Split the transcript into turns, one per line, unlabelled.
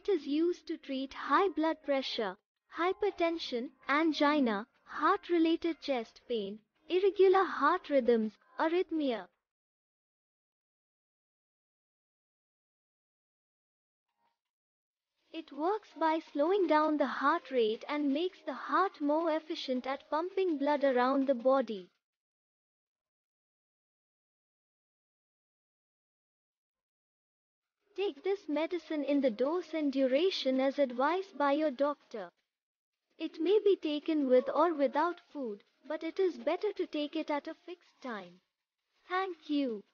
It is used to treat high blood pressure, hypertension, angina, heart-related chest pain, irregular heart rhythms, arrhythmia. It works by slowing down the heart rate and makes the heart more efficient at pumping blood around the body. Take this medicine in the dose and duration as advised by your doctor. It may be taken with or without food, but it is better to take it at a fixed time. Thank you.